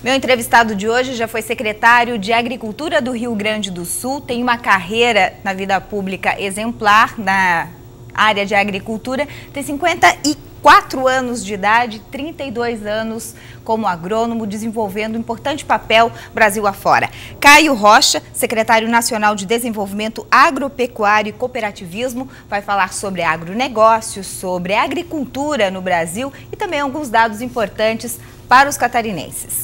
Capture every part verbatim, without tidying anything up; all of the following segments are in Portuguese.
Meu entrevistado de hoje já foi secretário de Agricultura do Rio Grande do Sul, tem uma carreira na vida pública exemplar na área de agricultura, tem cinquenta e quatro anos de idade, trinta e dois anos como agrônomo, desenvolvendo um importante papel Brasil afora. Caio Rocha, secretário nacional de Desenvolvimento Agropecuário e Cooperativismo, vai falar sobre agronegócios, sobre agricultura no Brasil e também alguns dados importantes para os catarinenses.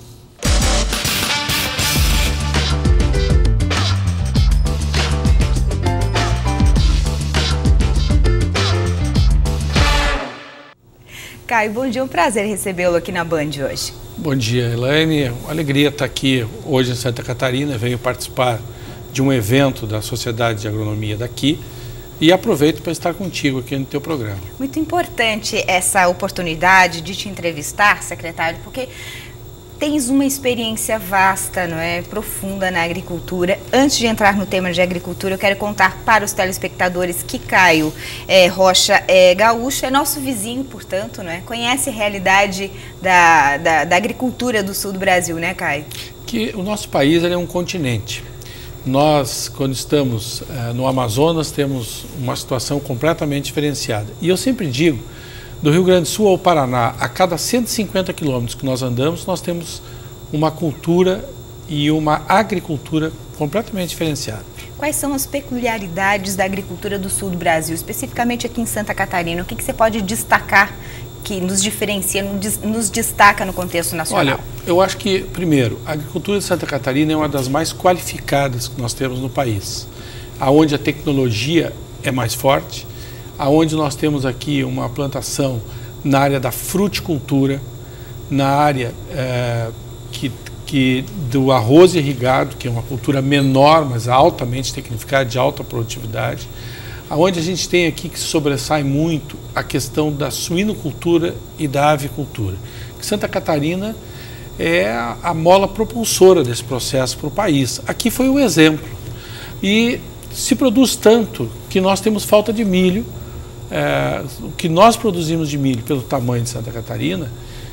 Caio, bom dia, é um prazer recebê-lo aqui na Band hoje. Bom dia, Elaine. É uma alegria estar aqui hoje em Santa Catarina. Venho participar de um evento da Sociedade de Agronomia daqui e aproveito para estar contigo aqui no teu programa. Muito importante essa oportunidade de te entrevistar, secretário, porque tens uma experiência vasta, não é, profunda na agricultura. Antes de entrar no tema de agricultura, eu quero contar para os telespectadores que Caio é, Rocha é gaúcho, é nosso vizinho, portanto, não é? Conhece a realidade da, da, da agricultura do sul do Brasil, né, Caio? Que o nosso país ele é um continente. Nós, quando estamos uh, no Amazonas, temos uma situação completamente diferenciada. E eu sempre digo, do Rio Grande do Sul ao Paraná, a cada cento e cinquenta quilômetros que nós andamos, nós temos uma cultura e uma agricultura completamente diferenciada. Quais são as peculiaridades da agricultura do sul do Brasil, especificamente aqui em Santa Catarina? O que, que você pode destacar que nos diferencia, nos destaca no contexto nacional? Olha, eu acho que, primeiro, a agricultura de Santa Catarina é uma das mais qualificadas que nós temos no país, aonde a tecnologia é mais forte, aonde nós temos aqui uma plantação na área da fruticultura, na área é, que, que do arroz irrigado, que é uma cultura menor, mas altamente tecnificada, de alta produtividade, aonde a gente tem aqui que sobressai muito a questão da suinocultura e da avicultura. Que Santa Catarina é a, a mola propulsora desse processo para o país. Aqui foi um exemplo. E se produz tanto que nós temos falta de milho. É, o que nós produzimos de milho pelo tamanho de Santa Catarina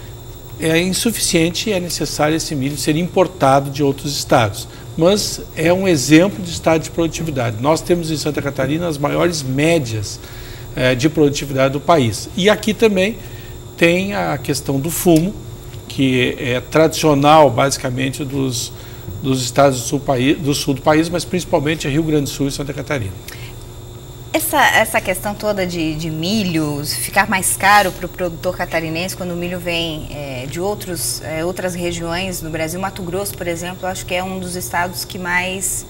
é insuficiente e é necessário esse milho ser importado de outros estados. Mas é um exemplo de estado de produtividade. Nós temos em Santa Catarina as maiores médias é, de produtividade do país. E aqui também tem a questão do fumo, que é tradicional basicamente dos, dos estados do sul, do sul do país, mas principalmente Rio Grande do Sul e Santa Catarina. Essa, essa questão toda de, de milho ficar mais caro para o produtor catarinense quando o milho vem é, de outros, é, outras regiões do Brasil, Mato Grosso, por exemplo, acho que é um dos estados que mais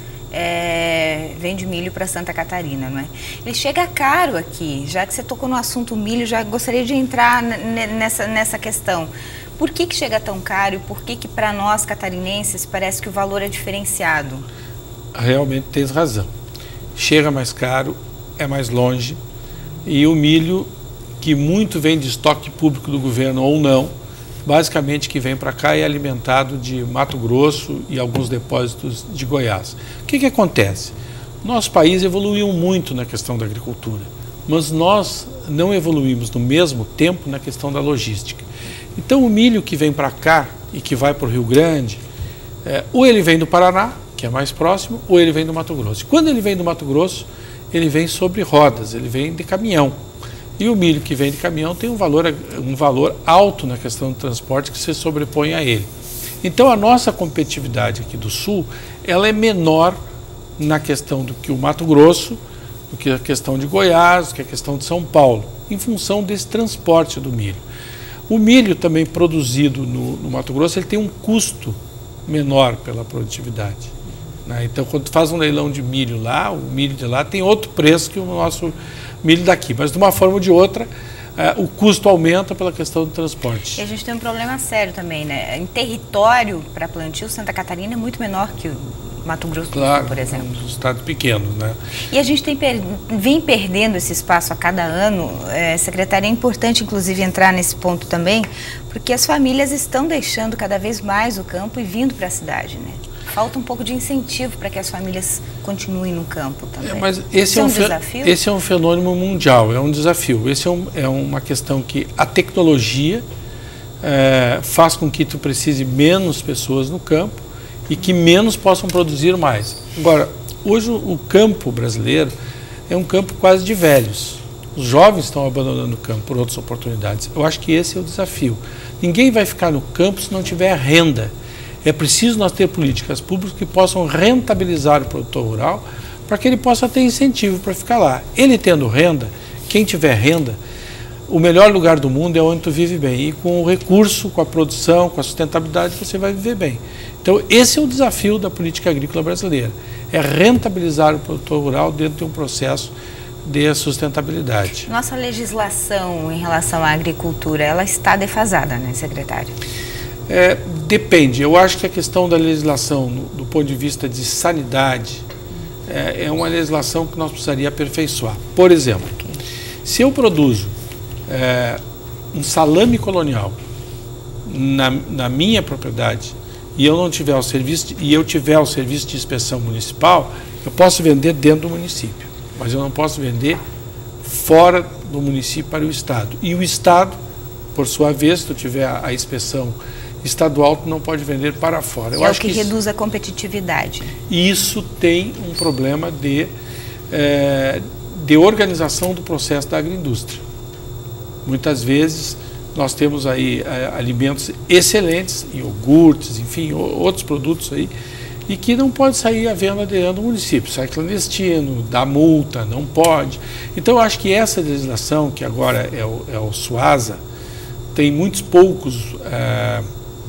é, vende milho para Santa Catarina, não é? Ele chega caro aqui, já que você tocou no assunto milho, já gostaria de entrar nessa, nessa questão. Por que que chega tão caro e por que que para nós catarinenses parece que o valor é diferenciado? Realmente tens razão. Chega mais caro, é mais longe, e o milho, que muito vem de estoque público do governo ou não, basicamente que vem para cá é alimentado de Mato Grosso e alguns depósitos de Goiás. O que que acontece? Nosso país evoluiu muito na questão da agricultura, mas nós não evoluímos no mesmo tempo na questão da logística. Então o milho que vem para cá e que vai para o Rio Grande, é, ou ele vem do Paraná, que é mais próximo, ou ele vem do Mato Grosso. Quando ele vem do Mato Grosso, ele vem sobre rodas, ele vem de caminhão. E o milho que vem de caminhão tem um valor, um valor alto na questão do transporte que se sobrepõe a ele. Então a nossa competitividade aqui do Sul, ela é menor na questão do que o Mato Grosso, do que a questão de Goiás, do que a questão de São Paulo, em função desse transporte do milho. O milho também produzido no, no Mato Grosso, ele tem um custo menor pela produtividade. Então, quando tu faz um leilão de milho lá, o milho de lá tem outro preço que o nosso milho daqui. Mas, de uma forma ou de outra, eh, o custo aumenta pela questão do transporte. E a gente tem um problema sério também, né? Em território para plantio, Santa Catarina é muito menor que o Mato Grosso do Claro, Sul, por exemplo. Claro, um estado pequeno, né? E a gente tem per... vem perdendo esse espaço a cada ano. É, secretária, é importante, inclusive, entrar nesse ponto também, porque as famílias estão deixando cada vez mais o campo e vindo para a cidade, né? Falta um pouco de incentivo para que as famílias continuem no campo também. É, mas esse é um, é um desafio? Esse é um fenômeno mundial, é um desafio. Esse é, um, é uma questão que a tecnologia é, faz com que tu precise menos pessoas no campo e que menos possam produzir mais. Agora, hoje o campo brasileiro é um campo quase de velhos. Os jovens estão abandonando o campo por outras oportunidades. Eu acho que esse é o desafio. Ninguém vai ficar no campo se não tiver renda. É preciso nós ter políticas públicas que possam rentabilizar o produtor rural para que ele possa ter incentivo para ficar lá. Ele tendo renda, quem tiver renda, o melhor lugar do mundo é onde tu vive bem. E com o recurso, com a produção, com a sustentabilidade, você vai viver bem. Então, esse é o desafio da política agrícola brasileira. É rentabilizar o produtor rural dentro de um processo de sustentabilidade. Nossa legislação em relação à agricultura, ela está defasada, né, secretário? É, depende. Eu acho que a questão da legislação, no, do ponto de vista de sanidade, é, é uma legislação que nós precisaríamos aperfeiçoar. Por exemplo, okay. se eu produzo é, um salame colonial na, na minha propriedade e eu não tiver o serviço de, e eu tiver o serviço de inspeção municipal, eu posso vender dentro do município, mas eu não posso vender fora do município para o Estado. E o Estado, por sua vez, se tu tiver a, a inspeção estadual, tu não pode vender para fora. Eu é acho o que, que reduz isso, a competitividade. E isso tem um problema de, é, de organização do processo da agroindústria. Muitas vezes nós temos aí é, alimentos excelentes, iogurtes, enfim, outros produtos aí, e que não pode sair à venda dentro do município. Sai clandestino, dá multa, não pode. Então eu acho que essa legislação, que agora é o, é o SUASA, tem muitos poucos é,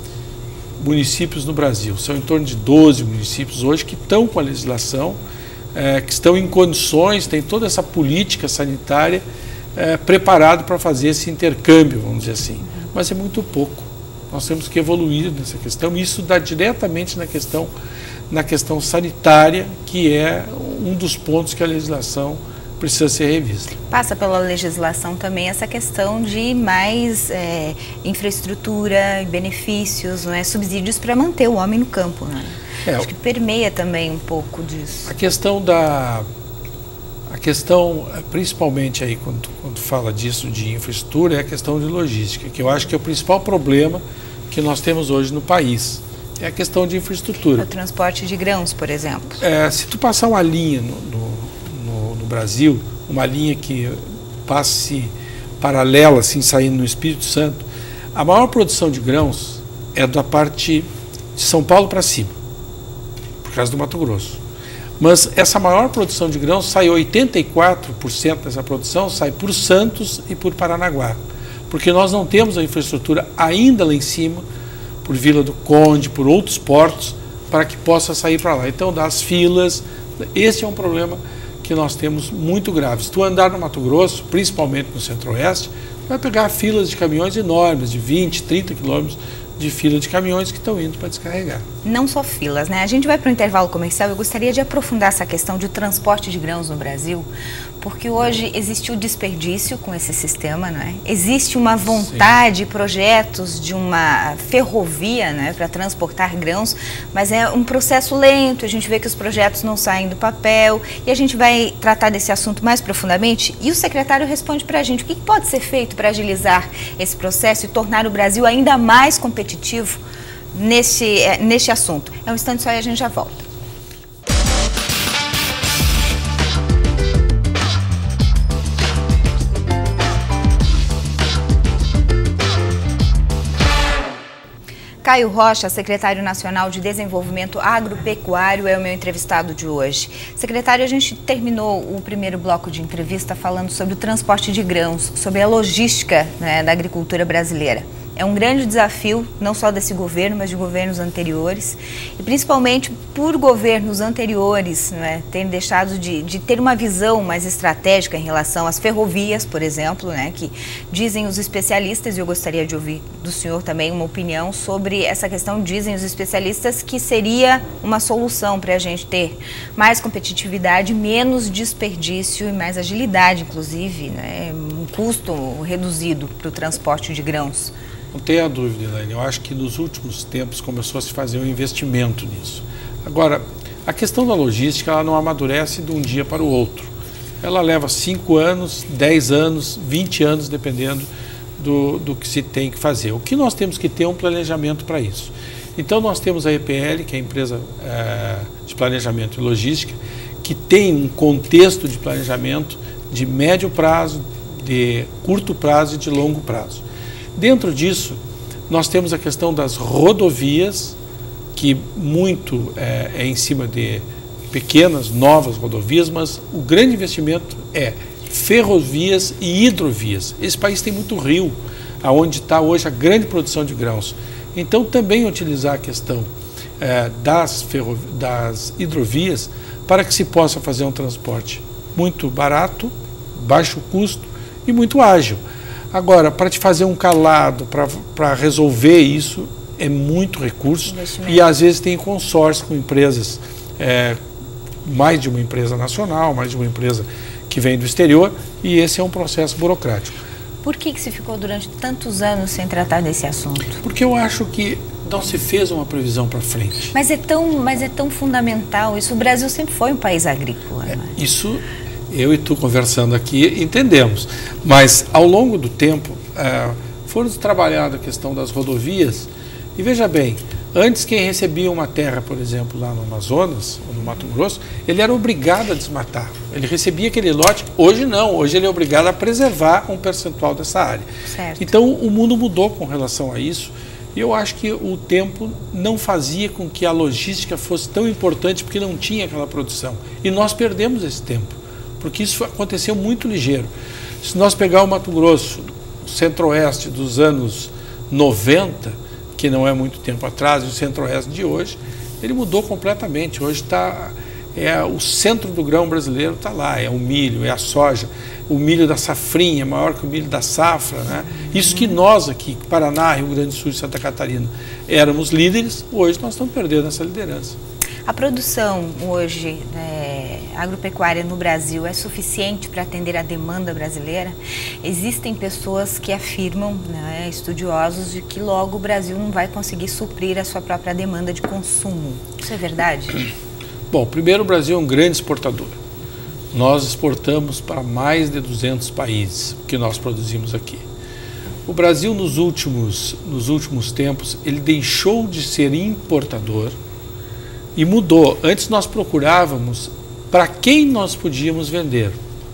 municípios no Brasil. São em torno de doze municípios hoje que estão com a legislação, é, que estão em condições, tem toda essa política sanitária é, preparada para fazer esse intercâmbio, vamos dizer assim. Mas é muito pouco. Nós temos que evoluir nessa questão. E isso dá diretamente na questão, na questão sanitária, que é um dos pontos que a legislação precisa ser revista. Passa pela legislação também essa questão de mais é, infraestrutura e benefícios, não é? Subsídios para manter o homem no campo. Né? É, acho que permeia também um pouco disso. A questão da... A questão, principalmente aí, quando, quando fala disso de infraestrutura, é a questão de logística, que eu acho que é o principal problema que nós temos hoje no país. É a questão de infraestrutura. O transporte de grãos, por exemplo. É, se tu passar uma linha no, no, no, no Brasil, uma linha que passe paralela, assim, saindo no Espírito Santo, a maior produção de grãos é da parte de São Paulo para cima, por causa do Mato Grosso. Mas essa maior produção de grãos, sai oitenta e quatro por cento dessa produção, sai por Santos e por Paranaguá. Porque nós não temos a infraestrutura ainda lá em cima, por Vila do Conde, por outros portos, para que possa sair para lá. Então, das filas, esse é um problema que nós temos muito grave. Se tu andar no Mato Grosso, principalmente no Centro-Oeste, vai pegar filas de caminhões enormes, de vinte, trinta quilômetros, de fila de caminhões que estão indo para descarregar. Não só filas, né? A gente vai para o intervalo comercial. Eu gostaria de aprofundar essa questão de transporte de grãos no Brasil, porque hoje existe o desperdício com esse sistema, não é? Existe uma vontade, Sim. projetos de uma ferrovia, né, para transportar grãos, mas é um processo lento. A gente vê que os projetos não saem do papel e a gente vai tratar desse assunto mais profundamente. E o secretário responde para a gente o que pode ser feito para agilizar esse processo e tornar o Brasil ainda mais competitivo nesse, nesse assunto. É um instante só e a gente já volta. Caio Rocha, secretário nacional de Desenvolvimento Agropecuário, é o meu entrevistado de hoje. Secretário, a gente terminou o primeiro bloco de entrevista falando sobre o transporte de grãos, sobre a logística, né, da agricultura brasileira. É um grande desafio, não só desse governo, mas de governos anteriores, e principalmente por governos anteriores, né, terem deixado de, de ter uma visão mais estratégica em relação às ferrovias, por exemplo, né, que dizem os especialistas, e eu gostaria de ouvir do senhor também uma opinião sobre essa questão, dizem os especialistas que seria uma solução para a gente ter mais competitividade, menos desperdício e mais agilidade, inclusive, né, um custo reduzido para o transporte de grãos. Não tenha dúvida, Elaine. Eu acho que nos últimos tempos começou a se fazer um investimento nisso. Agora, a questão da logística, ela não amadurece de um dia para o outro. Ela leva cinco anos, dez anos, vinte anos, dependendo do, do que se tem que fazer. O que nós temos que ter é um planejamento para isso. Então nós temos a E P L, que é a empresa é, de planejamento e logística, que tem um contexto de planejamento de médio prazo, de curto prazo e de longo prazo. Dentro disso, nós temos a questão das rodovias, que muito é, é em cima de pequenas, novas rodovias, mas o grande investimento é ferrovias e hidrovias. Esse país tem muito rio, aonde está hoje a grande produção de grãos. Então, também utilizar a questão é, das, ferro, das hidrovias para que se possa fazer um transporte muito barato, baixo custo e muito ágil. Agora, para te fazer um calado, para resolver isso, é muito recurso e às vezes tem consórcio com empresas, é, mais de uma empresa nacional, mais de uma empresa que vem do exterior, e esse é um processo burocrático. Por que que se ficou durante tantos anos sem tratar desse assunto? Porque eu acho que não se fez uma previsão para frente. Mas é tão, mas é tão fundamental isso. O Brasil sempre foi um país agrícola. É, isso, eu e tu conversando aqui, entendemos. Mas, ao longo do tempo, é, foram trabalhando a questão das rodovias. E veja bem, antes quem recebia uma terra, por exemplo, lá no Amazonas, ou no Mato Grosso, ele era obrigado a desmatar. Ele recebia aquele lote, hoje não, hoje ele é obrigado a preservar um percentual dessa área. Certo. Então o mundo mudou com relação a isso, e eu acho que o tempo não fazia com que a logística fosse tão importante, porque não tinha aquela produção. E nós perdemos esse tempo, porque isso aconteceu muito ligeiro. Se nós pegar o Mato Grosso, o centro-oeste dos anos noventa, que não é muito tempo atrás, e o centro-oeste de hoje, ele mudou completamente. Hoje está, é, o centro do grão brasileiro está lá, é o milho, é a soja, o milho da safrinha é maior que o milho da safra, né? Isso que nós aqui, Paraná, Rio Grande do Sul e Santa Catarina, éramos líderes, hoje nós estamos perdendo essa liderança. A produção hoje é, agropecuária no Brasil é suficiente para atender a demanda brasileira? Existem pessoas que afirmam, né, estudiosos, de que logo o Brasil não vai conseguir suprir a sua própria demanda de consumo. Isso é verdade? Bom, primeiro, o Brasil é um grande exportador. Nós exportamos para mais de duzentos países o que nós produzimos aqui. O Brasil, nos últimos, nos últimos tempos, ele deixou de ser importador e mudou. Antes nós procurávamos para quem nós podíamos vender.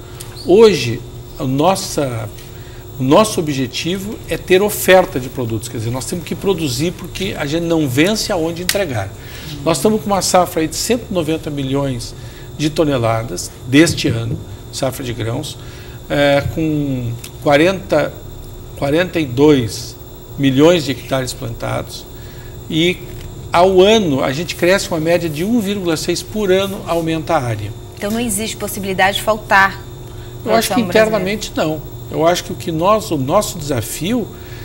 Hoje, a nossa, o nosso objetivo é ter oferta de produtos. Quer dizer, nós temos que produzir porque a gente não vence aonde entregar. Nós estamos com uma safra aí de cento e noventa milhões de toneladas deste ano, safra de grãos, é, com quarenta, quarenta e dois milhões de hectares plantados, e ao ano a gente cresce uma média de um vírgula seis por ano, aumenta a área. Então não existe possibilidade de faltar. Eu acho que internamente não. Eu acho que o que nós, o nosso desafio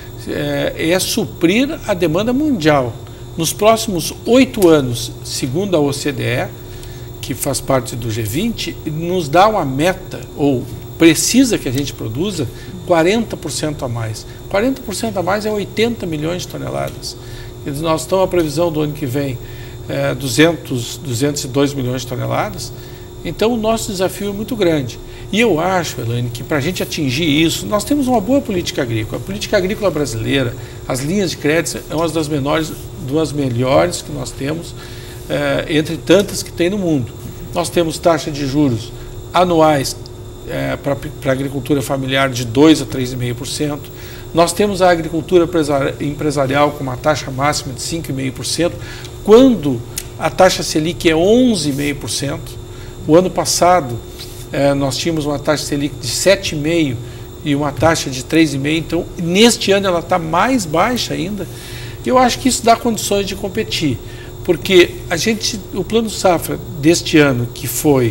é, é suprir a demanda mundial. Nos próximos oito anos, segundo a O C D E, que faz parte do G vinte, nos dá uma meta, ou precisa que a gente produza quarenta por cento a mais. quarenta por cento a mais é oitenta milhões de toneladas. Nós estamos a previsão do ano que vem é, duzentos, duzentos e dois milhões de toneladas. Então o nosso desafio é muito grande. E eu acho, Elaine, que para a gente atingir isso, nós temos uma boa política agrícola. A política agrícola brasileira, as linhas de crédito são uma das menores, duas melhores que nós temos, é, entre tantas que tem no mundo. Nós temos taxa de juros anuais é, para a agricultura familiar de dois a três vírgula cinco por cento. Nós temos a agricultura empresarial com uma taxa máxima de cinco vírgula cinco por cento, quando a taxa Selic é onze vírgula cinco por cento. O ano passado, eh, nós tínhamos uma taxa Selic de sete vírgula cinco por cento e uma taxa de três vírgula cinco por cento. Então, neste ano ela está mais baixa ainda. Eu acho que isso dá condições de competir, porque a gente, o Plano Safra deste ano, que foi...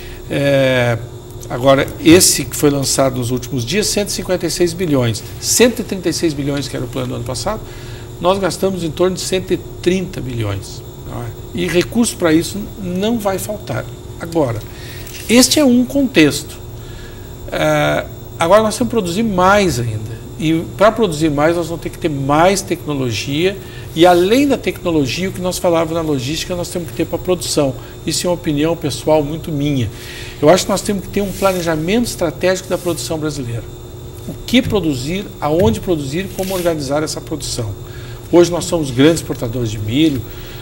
Eh, Agora, esse que foi lançado nos últimos dias, cento e cinquenta e seis bilhões. cento e trinta e seis bilhões, que era o plano do ano passado, nós gastamos em torno de cento e trinta bilhões. Não é? E recurso para isso não vai faltar. Agora, este é um contexto. Uh, agora nós temos que produzir mais ainda. E para produzir mais, nós vamos ter que ter mais tecnologia. E além da tecnologia, o que nós falávamos na logística, nós temos que ter para a produção. Isso é uma opinião pessoal muito minha. Eu acho que nós temos que ter um planejamento estratégico da produção brasileira. o que produzir, aonde produzir e como organizar essa produção. Hoje nós somos grandes exportadores de milho,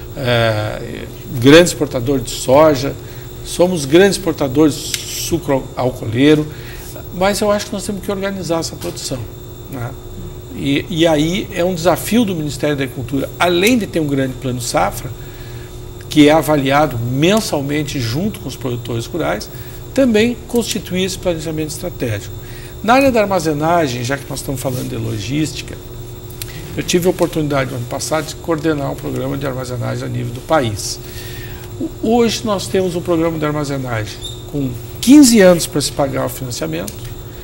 é, grandes exportadores de soja, somos grandes exportadores de sucro alcooleiro, mas eu acho que nós temos que organizar essa produção, né? E, e aí é um desafio do Ministério da Agricultura, além de ter um grande plano safra, que é avaliado mensalmente junto com os produtores rurais, também constituir esse planejamento estratégico. Na área da armazenagem, já que nós estamos falando de logística, eu tive a oportunidade no ano passado de coordenar um programa de armazenagem a nível do país. Hoje nós temos um programa de armazenagem com quinze anos para se pagar o financiamento,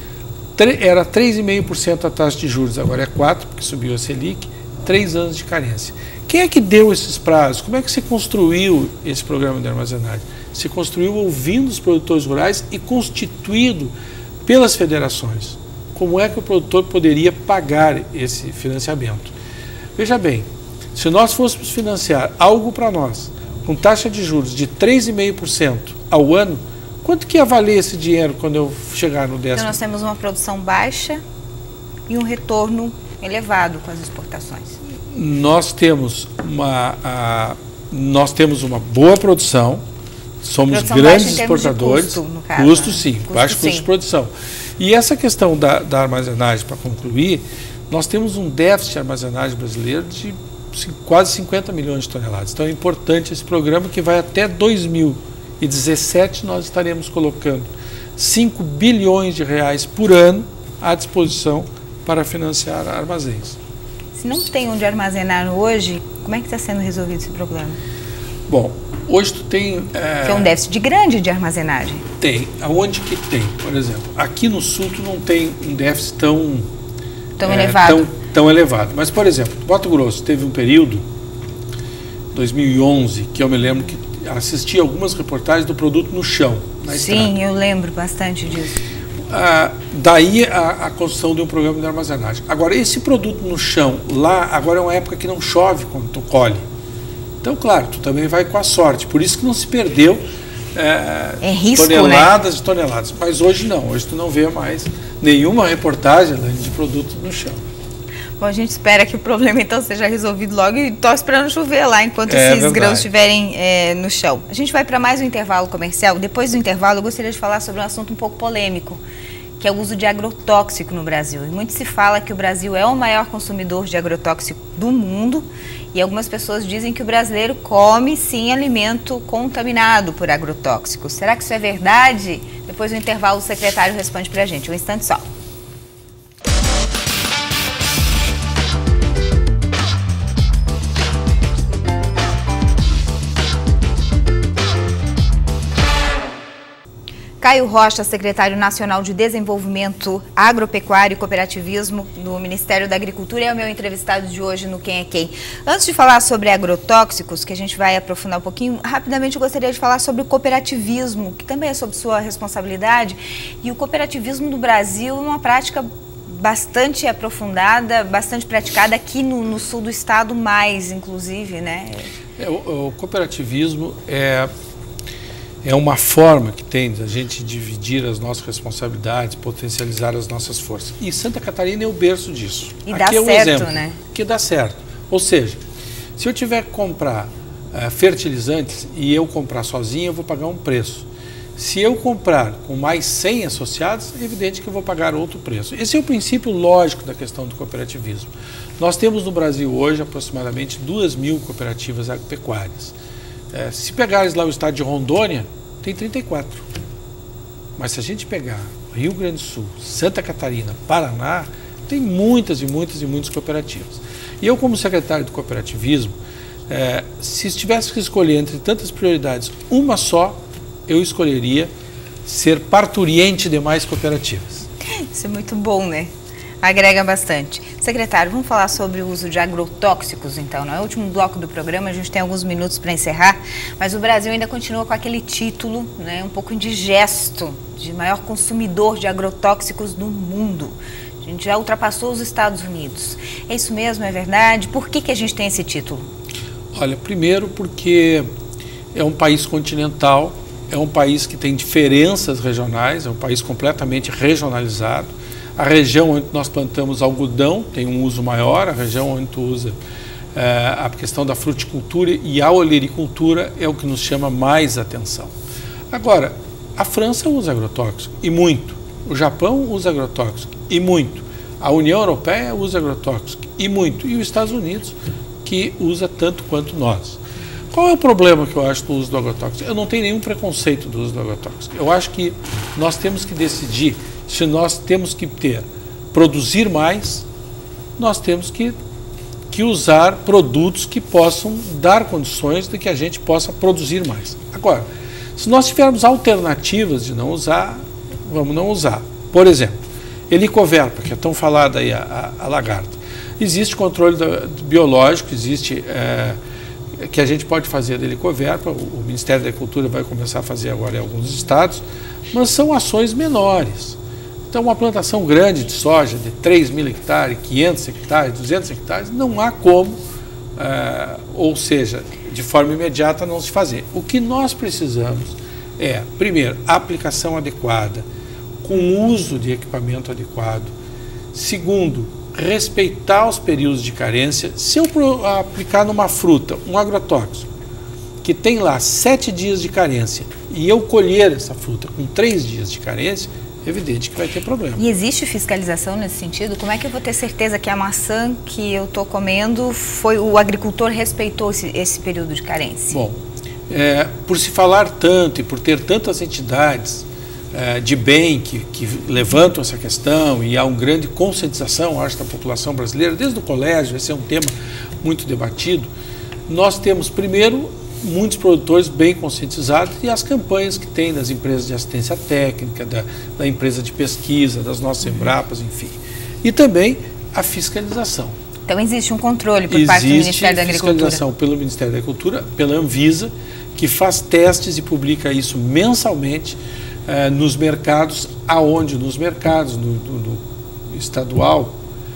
era três vírgula cinco por cento a taxa de juros, agora é quatro por cento, porque subiu a Selic, três anos de carência. Quem é que deu esses prazos? Como é que se construiu esse programa de armazenagem? Se construiu ouvindo os produtores rurais e constituído pelas federações. Como é que o produtor poderia pagar esse financiamento? Veja bem, se nós fôssemos financiar algo para nós com taxa de juros de três vírgula cinco por cento ao ano, quanto que ia valer esse dinheiro quando eu chegar no décimo? Então nós temos uma produção baixa e um retorno elevado com as exportações. Nós temos uma, a, nós temos uma boa produção, somos produção grandes exportadores, custo, no caso, custo sim, custo, baixo custo sim. de produção. E essa questão da, da armazenagem, para concluir, nós temos um déficit de armazenagem brasileiro de quase cinquenta milhões de toneladas. Então é importante esse programa que vai até dois mil e dezessete, nós estaremos colocando cinco bilhões de reais por ano à disposição para financiar armazéns. Se não tem onde armazenar hoje, como é que está sendo resolvido esse problema? Bom, hoje tu tem... É, tem um déficit grande de armazenagem. Tem. Aonde que tem? Por exemplo, aqui no sul tu não tem um déficit tão... Tão é, elevado. Tão, tão elevado. Mas, por exemplo, Mato Grosso teve um período, dois mil e onze, que eu me lembro que assisti algumas reportagens do produto no chão, na estrada. Sim, eu lembro bastante disso. Ah, daí a, a construção de um programa de armazenagem. Agora, esse produto no chão, lá, agora é uma época que não chove quando tu colhe. Então, claro, tu também vai com a sorte. Por isso que não se perdeu é, é risco, toneladas né? e toneladas. Mas hoje não, hoje tu não vê mais nenhuma reportagem de produto no chão. Bom, a gente espera que o problema então seja resolvido logo e estou esperando chover lá enquanto é esses verdade. grãos estiverem é, no chão. A gente vai para mais um intervalo comercial. Depois do intervalo eu gostaria de falar sobre um assunto um pouco polêmico, que é o uso de agrotóxico no Brasil. E muito se fala que o Brasil é o maior consumidor de agrotóxico do mundo e algumas pessoas dizem que o brasileiro come sim alimento contaminado por agrotóxicos. Será que isso é verdade? Depois do intervalo o secretário responde para a gente. Um instante só. Caio Rocha, secretário nacional de Desenvolvimento Agropecuário e Cooperativismo do Ministério da Agricultura, é o meu entrevistado de hoje no Quem é Quem. Antes de falar sobre agrotóxicos, que a gente vai aprofundar um pouquinho, rapidamente eu gostaria de falar sobre o cooperativismo, que também é sob sua responsabilidade. E o cooperativismo do Brasil é uma prática bastante aprofundada, bastante praticada aqui no, no sul do estado, mais inclusive, né? É, o, o cooperativismo é... É uma forma que tem de a gente dividir as nossas responsabilidades, potencializar as nossas forças. E Santa Catarina é o berço disso. E dá certo, exemplo, né? Que dá certo. Ou seja, se eu tiver que comprar uh, fertilizantes e eu comprar sozinho, eu vou pagar um preço. Se eu comprar com mais cem associados, é evidente que eu vou pagar outro preço. Esse é o princípio lógico da questão do cooperativismo. Nós temos no Brasil hoje aproximadamente duas mil cooperativas agropecuárias. É, se pegares lá o estado de Rondônia, tem trinta e quatro. Mas se a gente pegar Rio Grande do Sul, Santa Catarina, Paraná, tem muitas e muitas e muitas cooperativas. E eu, como secretário do cooperativismo, é, se tivesse que escolher entre tantas prioridades, uma só, eu escolheria ser parturiente de mais cooperativas. Isso é muito bom, né? Agrega bastante. Secretário, vamos falar sobre o uso de agrotóxicos, então. No último bloco do programa, a gente tem alguns minutos para encerrar, mas o Brasil ainda continua com aquele título, né, um pouco indigesto, de maior consumidor de agrotóxicos do mundo. A gente já ultrapassou os Estados Unidos. É isso mesmo? É verdade? Por que que a gente tem esse título? Olha, primeiro porque é um país continental, é um país que tem diferenças regionais, é um país completamente regionalizado. A região onde nós plantamos algodão tem um uso maior, a região onde tu usa é, a questão da fruticultura e a olericultura é o que nos chama mais atenção. Agora, a França usa agrotóxico, e muito. O Japão usa agrotóxico, e muito. A União Europeia usa agrotóxico, e muito. E os Estados Unidos, que usa tanto quanto nós. Qual é o problema que eu acho do uso do agrotóxico? Eu não tenho nenhum preconceito do uso do agrotóxico. Eu acho que nós temos que decidir se nós temos que ter, produzir mais, nós temos que, que usar produtos que possam dar condições de que a gente possa produzir mais. Agora, se nós tivermos alternativas de não usar, vamos não usar. Por exemplo, helicoverpa, que é tão falada aí, a, a, a lagarta. Existe controle da, biológico, existe é, que a gente pode fazer da helicoverpa, o, o Ministério da Agricultura vai começar a fazer agora em alguns estados, mas são ações menores. Então, uma plantação grande de soja de três mil hectares, quinhentos hectares, duzentos hectares, não há como, é, ou seja, de forma imediata não se fazer. O que nós precisamos é, primeiro, aplicação adequada, com uso de equipamento adequado. Segundo, respeitar os períodos de carência. Se eu aplicar numa fruta um agrotóxico que tem lá sete dias de carência e eu colher essa fruta com três dias de carência, é evidente que vai ter problema. E existe fiscalização nesse sentido? Como é que eu vou ter certeza que a maçã que eu estou comendo, foi o agricultor respeitou esse, esse período de carência? Bom, é, por se falar tanto e por ter tantas entidades é, de bem que, que levantam essa questão e há uma grande conscientização, acho, da população brasileira, desde o colégio, esse é um tema muito debatido, nós temos, primeiro, muitos produtores bem conscientizados e as campanhas que tem das empresas de assistência técnica, da, da empresa de pesquisa, das nossas Embrapas, enfim. E também a fiscalização. Então existe um controle por existe parte do Ministério da Agricultura? Existe fiscalização pelo Ministério da Agricultura, pela Anvisa, que faz testes e publica isso mensalmente eh, nos mercados, aonde? Nos mercados, no, no, no estadual,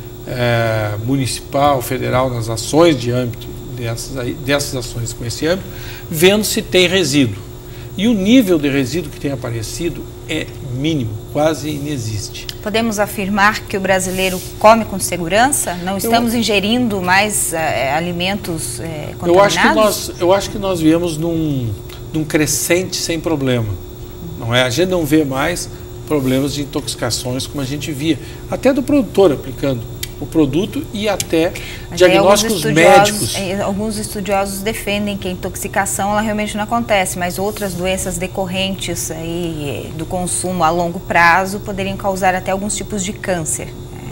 eh, municipal, federal, nas ações de âmbito Dessas, aí, dessas ações com esse âmbito, vendo se tem resíduo. E o nível de resíduo que tem aparecido é mínimo, quase inexiste. Podemos afirmar que o brasileiro come com segurança? Não estamos eu, ingerindo mais é, alimentos é, contaminados? Eu acho que nós, eu acho que nós viemos num, num crescente sem problema. Não é? A gente não vê mais problemas de intoxicações como a gente via, até do produtor aplicando o produto e até Mas diagnósticos médicos. Alguns estudiosos defendem que a intoxicação ela realmente não acontece, mas outras doenças decorrentes aí do consumo a longo prazo poderiam causar até alguns tipos de câncer.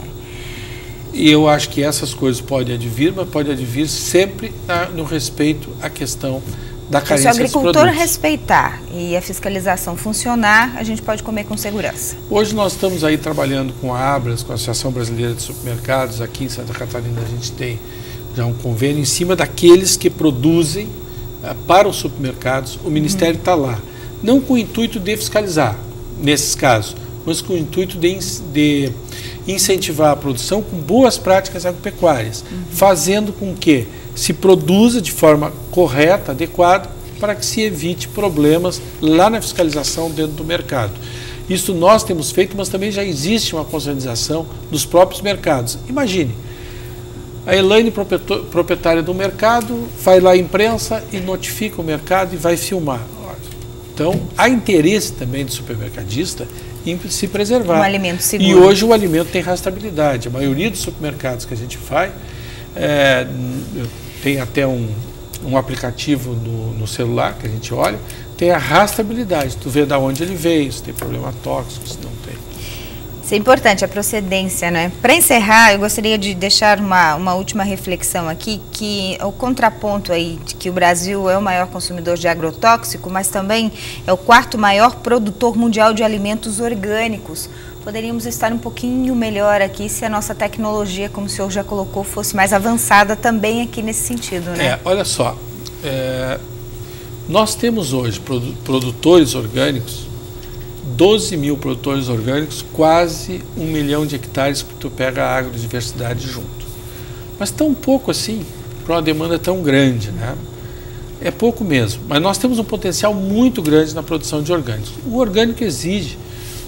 E eu acho que essas coisas podem advir, mas pode advir sempre na, no respeito à questão da carência dos produtos. Se o agricultor respeitar e a fiscalização funcionar, a gente pode comer com segurança. Hoje nós estamos aí trabalhando com a Abras, com a Associação Brasileira de Supermercados. Aqui em Santa Catarina a gente tem já um convênio em cima daqueles que produzem uh, para os supermercados. O Ministério está uhum. lá, não com o intuito de fiscalizar, nesses casos, mas com o intuito de, de incentivar a produção com boas práticas agropecuárias, uhum. fazendo com que se produza de forma correta, adequada, para que se evite problemas lá na fiscalização dentro do mercado. Isso nós temos feito, mas também já existe uma conscientização dos próprios mercados. Imagine, a Elaine, proprietária do mercado, vai lá à imprensa e notifica o mercado e vai filmar. Então, há interesse também do supermercadista em se preservar. Um alimento seguro. E hoje o alimento tem rastreabilidade. A maioria dos supermercados que a gente vai, é, tem até um, um aplicativo no, no celular que a gente olha, tem a rastreabilidade. Tu vê de onde ele veio, se tem problema tóxico, se não tem. Isso é importante, a procedência, né? Para encerrar, eu gostaria de deixar uma, uma última reflexão aqui, que o contraponto aí de que o Brasil é o maior consumidor de agrotóxico, mas também é o quarto maior produtor mundial de alimentos orgânicos. Poderíamos estar um pouquinho melhor aqui se a nossa tecnologia, como o senhor já colocou, fosse mais avançada também aqui nesse sentido, né? É, olha só, é, nós temos hoje produ produtores orgânicos, doze mil produtores orgânicos, quase um milhão de hectares que tu pega a agrodiversidade junto. Mas tão pouco assim, para uma demanda tão grande, né? É pouco mesmo, mas nós temos um potencial muito grande na produção de orgânicos. O orgânico exige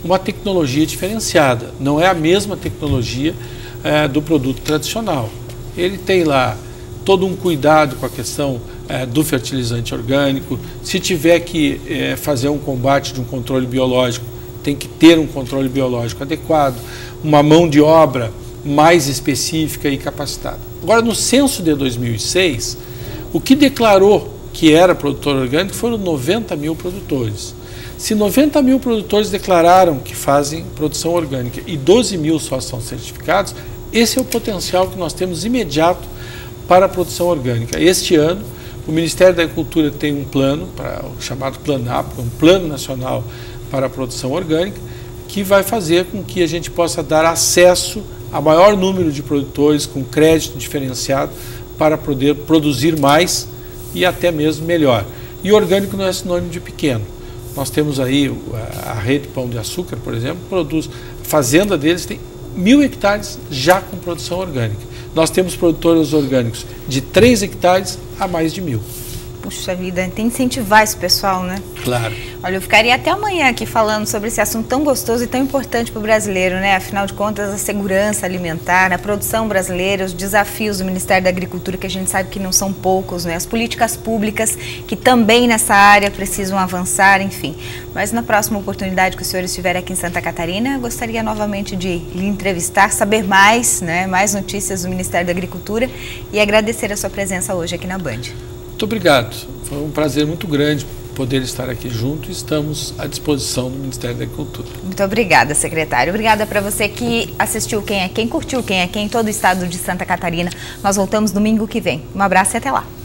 uma tecnologia diferenciada. Não é a mesma tecnologia é, do produto tradicional. Ele tem lá todo um cuidado com a questão é, do fertilizante orgânico. Se tiver que é, fazer um combate de um controle biológico, tem que ter um controle biológico adequado, uma mão de obra mais específica e capacitada. Agora, no censo de dois mil e seis, o que declarou que era produtor orgânico foram noventa mil produtores. Se noventa mil produtores declararam que fazem produção orgânica e doze mil só são certificados, esse é o potencial que nós temos imediato para a produção orgânica. Este ano, o Ministério da Agricultura tem um plano, para, o chamado Plano A P, um Plano Nacional para a Produção Orgânica, que vai fazer com que a gente possa dar acesso a maior número de produtores com crédito diferenciado para poder produzir mais e até mesmo melhor. E orgânico não é sinônimo de pequeno. Nós temos aí a rede Pão de Açúcar, por exemplo, produz, a fazenda deles tem mil hectares já com produção orgânica. Nós temos produtores orgânicos de três hectares a mais de mil. Puxa vida, tem que incentivar esse pessoal, né? Claro. Olha, eu ficaria até amanhã aqui falando sobre esse assunto tão gostoso e tão importante para o brasileiro, né? Afinal de contas, a segurança alimentar, a produção brasileira, os desafios do Ministério da Agricultura, que a gente sabe que não são poucos, né? As políticas públicas que também nessa área precisam avançar, enfim. Mas na próxima oportunidade que o senhor estiver aqui em Santa Catarina, eu gostaria novamente de lhe entrevistar, saber mais, né? Mais notícias do Ministério da Agricultura e agradecer a sua presença hoje aqui na Band. Muito obrigado. Foi um prazer muito grande poder estar aqui junto e estamos à disposição do Ministério da Agricultura. Muito obrigada, secretário. Obrigada para você que assistiu Quem é Quem, curtiu Quem é Quem, todo o estado de Santa Catarina. Nós voltamos domingo que vem. Um abraço e até lá.